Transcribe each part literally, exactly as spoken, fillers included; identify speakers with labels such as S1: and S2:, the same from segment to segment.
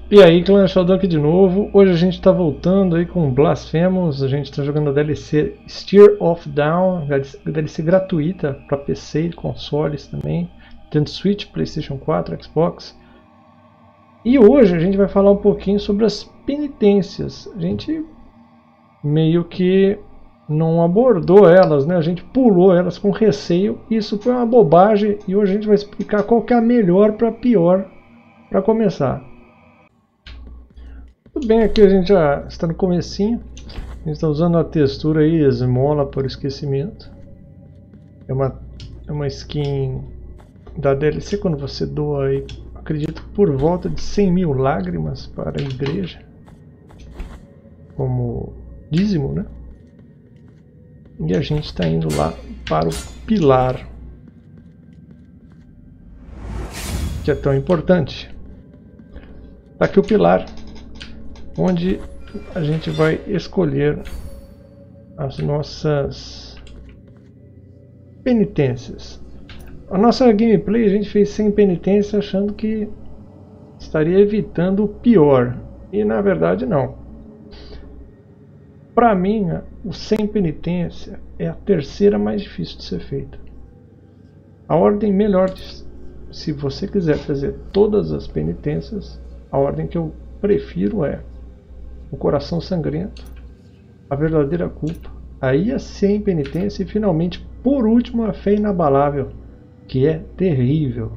S1: E aí, Clã Sheldon aqui de novo. Hoje a gente está voltando aí com Blasphemous. A gente está jogando a D L C Steer of Down, D L C gratuita para P C e consoles também, Nintendo Switch, PlayStation quatro, Xbox. E hoje a gente vai falar um pouquinho sobre as penitências. A gente meio que não abordou elas, né? A gente pulou elas com receio. Isso foi uma bobagem e hoje a gente vai explicar qual que é a melhor para pior para começar. Tudo bem, aqui a gente já está no comecinho. A gente está usando a textura aí, esmola por esquecimento. É uma, é uma skin da D L C quando você doa aí, acredito, por volta de cem mil lágrimas para a igreja. Como dízimo, né? E a gente está indo lá para o pilar, que é tão importante. Está aqui o pilar, onde a gente vai escolher as nossas penitências. A nossa gameplay a gente fez sem penitência, achando que estaria evitando o pior, e na verdade não. Para mim, o sem penitência é a terceira mais difícil de ser feita. A ordem melhor, de, se você quiser fazer todas as penitências, a ordem que eu prefiro é o coração sangrento, a verdadeira culpa, aí a sem penitência e finalmente, por último, a fé inabalável, que é terrível.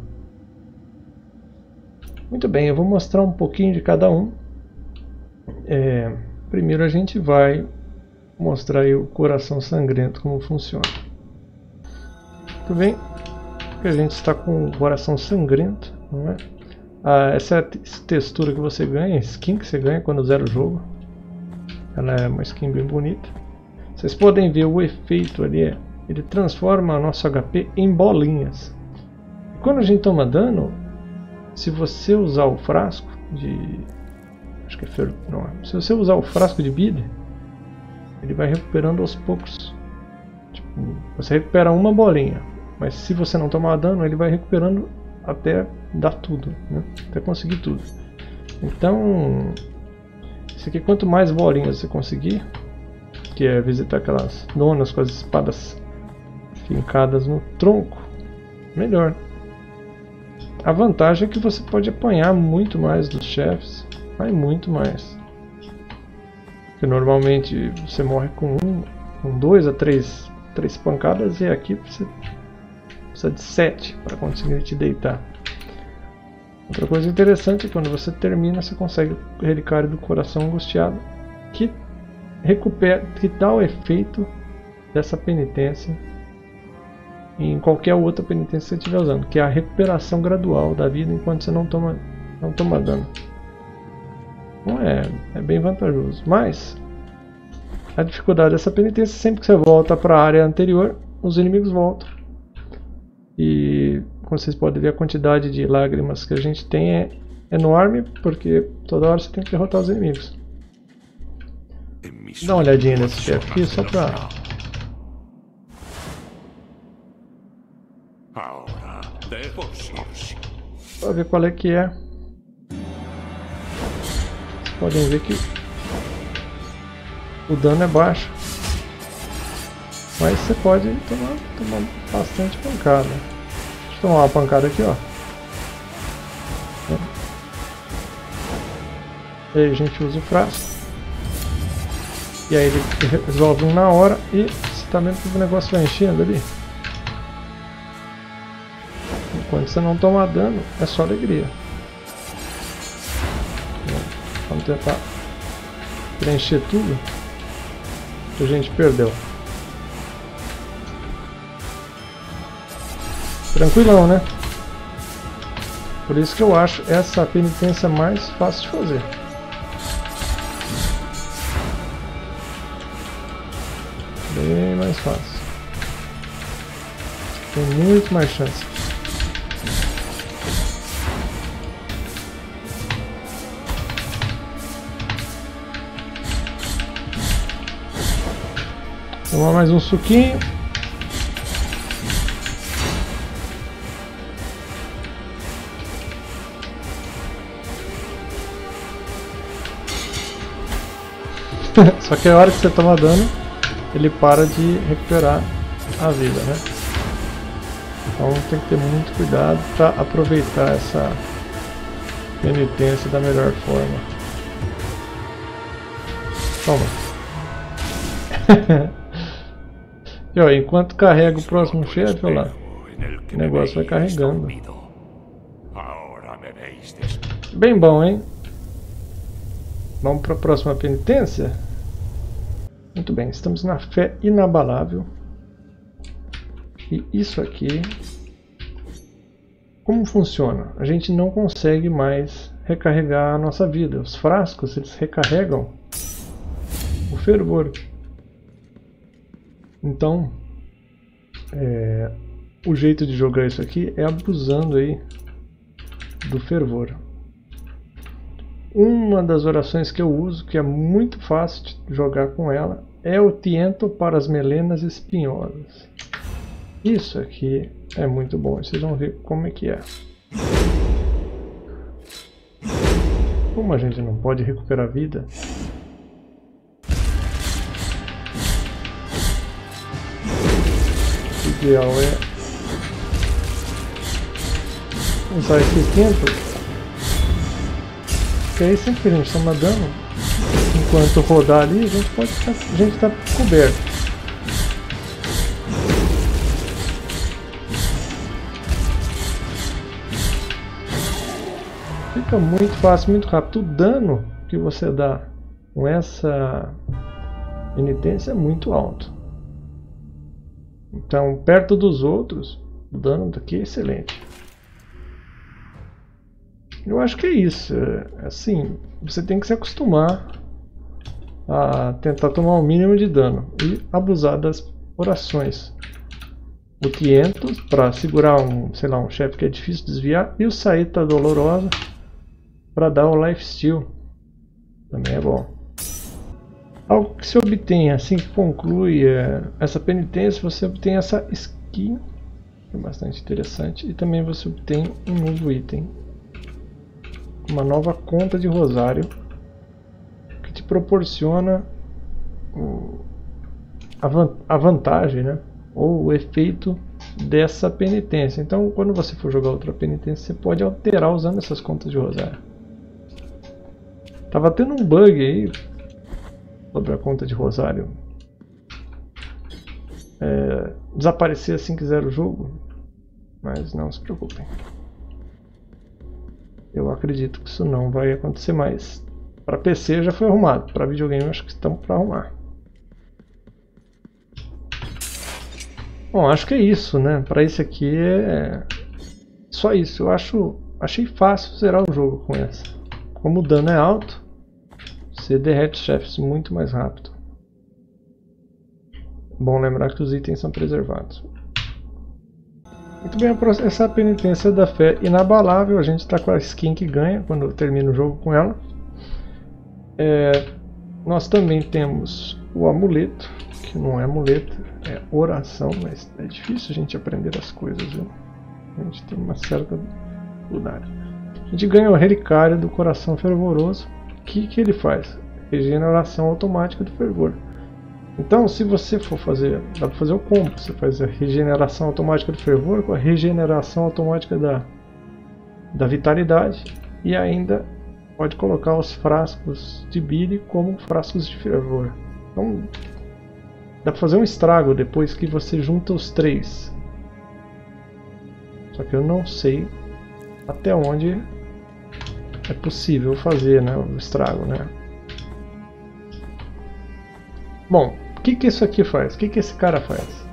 S1: Muito bem, eu vou mostrar um pouquinho de cada um. É, primeiro a gente vai mostrar aí o coração sangrento, como funciona. Muito bem, a gente está com o coração sangrento, não é? Ah, essa é a textura que você ganha, a skin que você ganha quando zera o jogo. Ela é uma skin bem bonita. Vocês podem ver o efeito ali, ele transforma o nosso H P em bolinhas. Quando a gente toma dano, se você usar o frasco de... acho que é fer... não, se você usar o frasco de vida, ele vai recuperando aos poucos. Tipo, você recupera uma bolinha, mas se você não tomar dano, ele vai recuperando até dar tudo, né? Até conseguir tudo. Então, isso aqui, quanto mais bolinhas você conseguir, que é visitar aquelas donas com as espadas fincadas no tronco, melhor. A vantagem é que você pode apanhar muito mais dos chefes, mas muito mais. Porque normalmente você morre com um, com dois a três, três pancadas, e aqui você precisa de sete para conseguir te deitar. Outra coisa interessante é que quando você termina, você consegue o relicário do coração angustiado, que recupera, que dá o efeito dessa penitência em qualquer outra penitência que você estiver usando, que é a recuperação gradual da vida enquanto você não toma, não toma dano. Então é, é bem vantajoso. Mas a dificuldade dessa penitência, sempre que você volta para a área anterior, os inimigos voltam. E como vocês podem ver, a quantidade de lágrimas que a gente tem é enorme, porque toda hora você tem que derrotar os inimigos. Dá uma olhadinha nesse chefe aqui, só pra... pra ver qual é que é. Vocês podem ver que o dano é baixo, mas você pode tomar, tomar bastante pancada. Deixa eu tomar uma pancada aqui, ó. E aí a gente usa o frasco. E aí ele resolve um na hora. E você tá vendo que o negócio vai enchendo ali. Enquanto você não tomar dano, é só alegria. Vamos tentar preencher tudo que a gente perdeu. Tranquilão, né? Por isso que eu acho essa a penitência mais fácil de fazer. Bem mais fácil. Tem muito mais chance. Tomar mais um suquinho. Só que a hora que você toma dano, ele para de recuperar a vida, né? Então tem que ter muito cuidado para aproveitar essa penitência da melhor forma. Toma. E ó, enquanto carrega o próximo chefe, olha lá, o negócio vai carregando. Bem bom, hein? Vamos para a próxima penitência? Muito bem, estamos na fé inabalável. E isso aqui, como funciona? A gente não consegue mais recarregar a nossa vida. Os frascos, eles recarregam o fervor. Então, é, o jeito de jogar isso aqui é abusando aí do fervor. Uma das orações que eu uso, que é muito fácil de jogar com ela, é o tiento para as melenas espinhosas. Isso aqui é muito bom, vocês vão ver como é que é. Como a gente não pode recuperar vida, o ideal é usar esse tiento. Porque aí sempre que a gente toma dano, enquanto rodar ali, a gente pode ficar, a gente está coberto. Fica muito fácil, muito rápido. O dano que você dá com essa penitência é muito alto. Então, perto dos outros, o dano daqui é excelente. Eu acho que é isso. Assim, você tem que se acostumar a tentar tomar o mínimo de dano e abusar das orações. O tiento para segurar um, sei lá, um chefe que é difícil de desviar, e o saída dolorosa para dar o lifesteal. Também é bom. Algo que se obtém assim que conclui é, essa penitência, você obtém essa skin, que é bastante interessante, e também você obtém um novo item. Uma nova conta de rosário que te proporciona o, a, van, a vantagem, né? Ou o efeito dessa penitência. Então, quando você for jogar outra penitência, você pode alterar usando essas contas de rosário. Tava tendo um bug aí sobre a conta de rosário. É, desaparecer assim que zera o jogo, mas não se preocupem. Eu acredito que isso não vai acontecer mais. Para P C já foi arrumado, para videogame acho que estamos para arrumar. Bom, acho que é isso, né? Para esse aqui é só isso. Eu acho, achei fácil zerar o jogo com essa. Como o dano é alto, você derrete chefes muito mais rápido. Bom lembrar que os itens são preservados. Muito bem, essa penitência da fé inabalável, a gente está com a skin que ganha quando termina o jogo com ela. É, nós também temos o amuleto, que não é amuleto, é oração, mas é difícil a gente aprender as coisas, viu? A gente tem uma certa dificuldade. A gente ganha o relicário do coração fervoroso. O que, que ele faz? Regeneração automática do fervor. Então, se você for fazer, dá para fazer o combo. Você faz a regeneração automática do fervor com a regeneração automática da, da vitalidade, e ainda pode colocar os frascos de bile como frascos de fervor. Então, dá para fazer um estrago depois que você junta os três. Só que eu não sei até onde é possível fazer, né, o estrago, né? Bom, o que, que isso aqui faz? O que, que esse cara faz?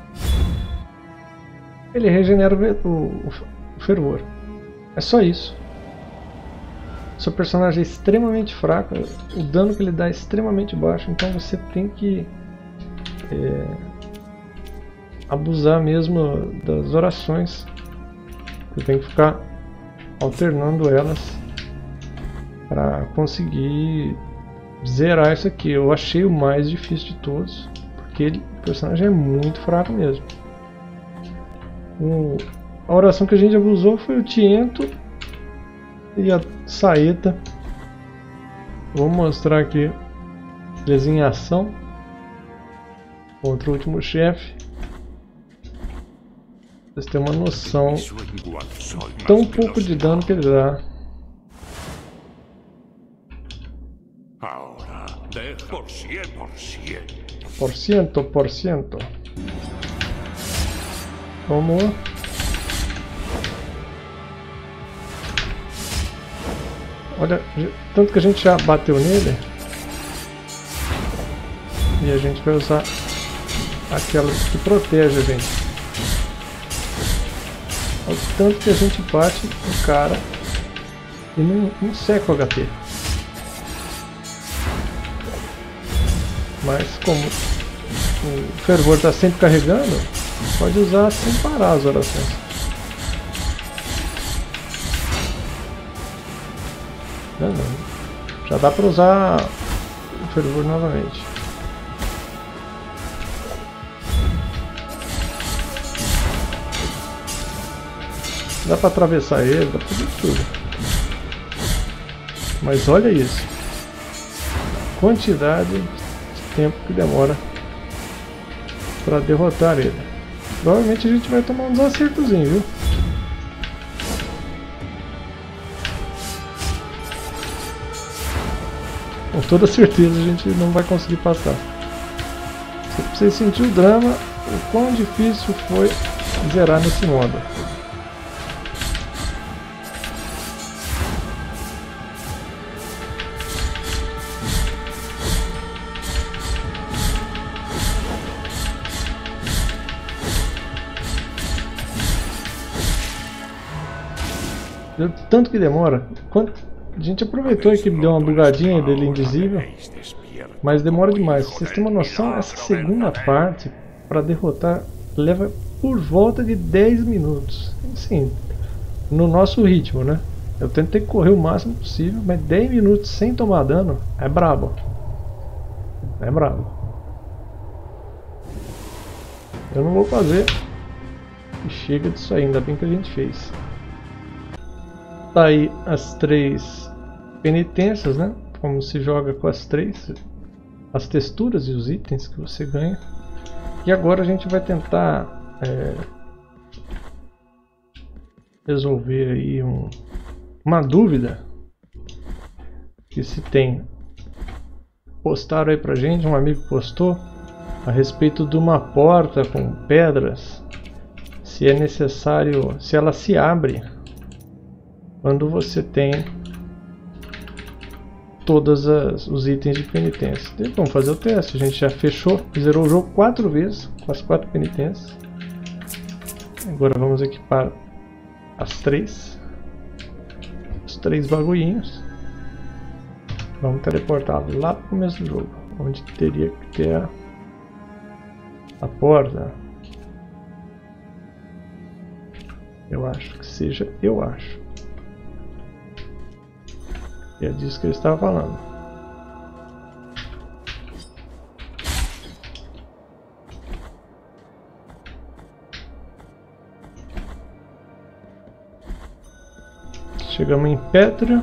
S1: Ele regenera o, o, o fervor. É só isso. Seu personagem é extremamente fraco, o dano que ele dá é extremamente baixo, então você tem que é, abusar mesmo das orações. Você tem que ficar alternando elas para conseguir zerar isso aqui. Eu achei o mais difícil de todos, porque ele, o personagem é muito fraco mesmo. O, a oração que a gente abusou foi o tiento e a saeta. Vou mostrar aqui Eles em ação contra o último chefe. Vocês têm uma noção tão pouco de dano que ele dá. Por ciento, por ciento. Vamos. Olha, tanto que a gente já bateu nele. E a gente vai usar aquela que protege a gente. Olha o tanto que a gente bate no cara e não, não seca o H P. Mas como o fervor está sempre carregando, pode usar sem parar as orações. Não, não. Já dá para usar o fervor novamente. Dá para atravessar ele, dá para fazer tudo. Mas olha isso. A quantidade de tempo que demora para derrotar ele. Provavelmente a gente vai tomar uns acertozinhos, viu? Com toda certeza a gente não vai conseguir passar. Pra vocês sentirem o drama, o quão difícil foi zerar nesse modo. Tanto que demora. Quanto... A gente aproveitou que deu uma bugadinha dele invisível, mas demora demais. Pra vocês terem uma noção, essa segunda parte para derrotar leva por volta de dez minutos. Sim, no nosso ritmo, né? Eu tentei correr o máximo possível, mas dez minutos sem tomar dano é brabo. É brabo. Eu não vou fazer. E chega disso aí, ainda bem que a gente fez. Tá aí as três penitências, né? Como se joga com as três, as texturas e os itens que você ganha. E agora a gente vai tentar é, resolver aí um, uma dúvida que se tem. Postaram aí pra gente, um amigo postou a respeito de uma porta com pedras, se é necessário, se ela se abre quando você tem todos as, os itens de penitência. Então, vamos fazer o teste. A gente já fechou, zerou o jogo quatro vezes com as quatro penitências. Agora vamos equipar as três, os três bagulhinhos. Vamos teleportar lá para o começo do jogo, onde teria que ter a, a porta. Eu acho que seja, eu acho. E é disso que ele estava falando. Chegamos em Petra.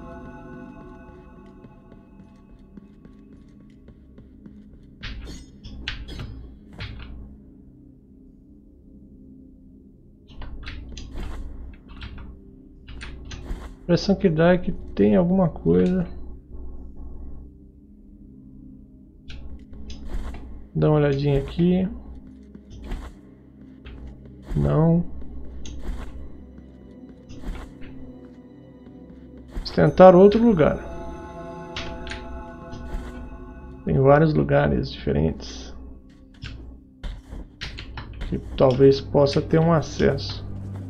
S1: A impressão que dá é que tem alguma coisa. Dá uma olhadinha aqui. Não. Vamos tentar outro lugar. Tem vários lugares diferentes que talvez possa ter um acesso.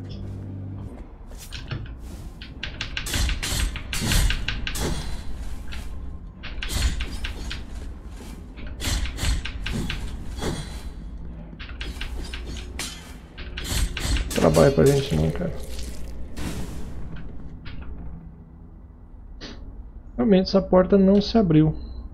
S1: Trabalho pra gente não, cara. Realmente essa porta não se abriu.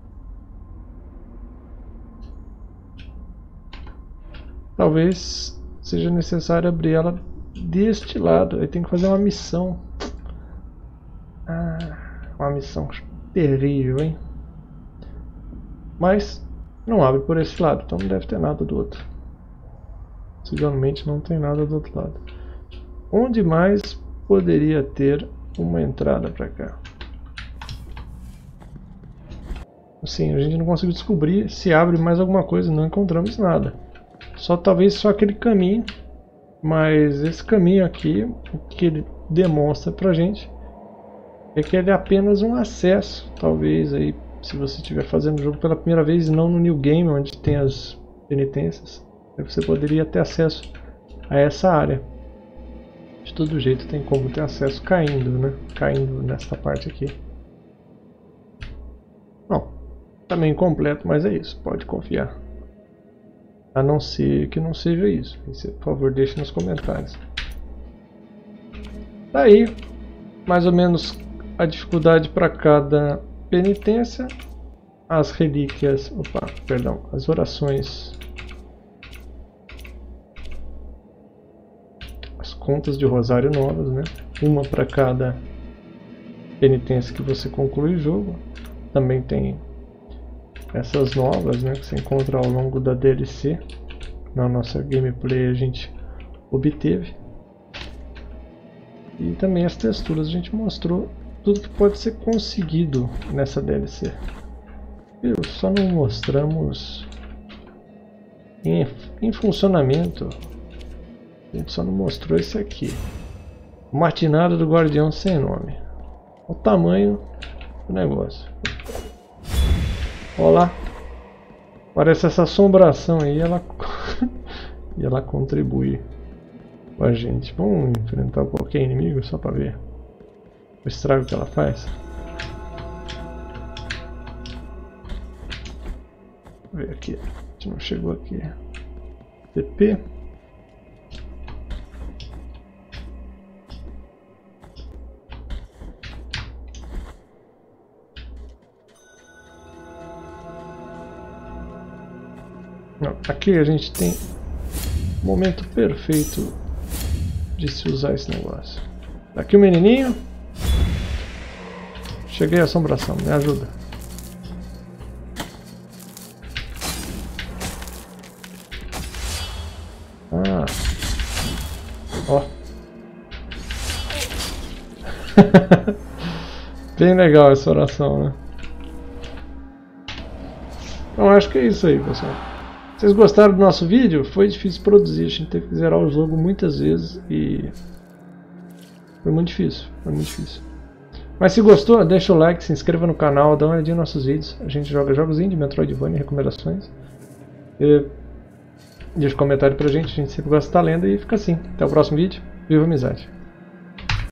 S1: Talvez seja necessário abrir ela deste lado. Aí tem que fazer uma missão. Ah, uma missão terrível, hein? Mas não abre por esse lado, então não deve ter nada do outro. Possivelmente não tem nada do outro lado. Onde mais poderia ter uma entrada para cá? Assim, a gente não conseguiu descobrir se abre mais alguma coisa, não encontramos nada. Só talvez só aquele caminho, mas esse caminho aqui, o que ele demonstra pra gente é que ele é apenas um acesso, talvez aí, se você estiver fazendo o jogo pela primeira vez e não no New Game, onde tem as penitências, aí você poderia ter acesso a essa área. De todo jeito tem como ter acesso caindo, né? Caindo nesta parte aqui. Bom, tá meio incompleto, mas é isso, pode confiar. A não ser que não seja isso. Você, por favor, deixe nos comentários. Daí, mais ou menos a dificuldade para cada penitência. As relíquias, opa, perdão, as orações, as contas de rosário novas, né? Uma para cada penitência que você conclui o jogo. Também tem essas novas, né, que você encontra ao longo da D L C. Na nossa gameplay a gente obteve. E também as texturas, a gente mostrou tudo que pode ser conseguido nessa D L C. Eu só não mostramos em, em funcionamento. A gente só não mostrou esse aqui. Matinada do Guardião Sem Nome. O tamanho do negócio. Olha lá. Parece essa assombração aí, ela, e ela contribui com a gente. Vamos enfrentar qualquer inimigo só para ver o estrago que ela faz. Vamos ver aqui. A gente não chegou aqui. T P. Não, aqui a gente tem o momento perfeito de se usar esse negócio. Aqui o menininho. Cheguei à assombração, me ajuda. Ah. Ó. Bem legal essa oração, né? Então acho que é isso aí, pessoal. Vocês gostaram do nosso vídeo? Foi difícil produzir, a gente teve que zerar o jogo muitas vezes e foi muito difícil, foi muito difícil. Mas se gostou, deixa o like, se inscreva no canal, dá uma olhadinha nos nossos vídeos. A gente joga jogos indie, Metroidvania, recomendações. E deixa um comentário pra gente, a gente sempre gosta de estar lendo e fica assim. Até o próximo vídeo, viva a amizade!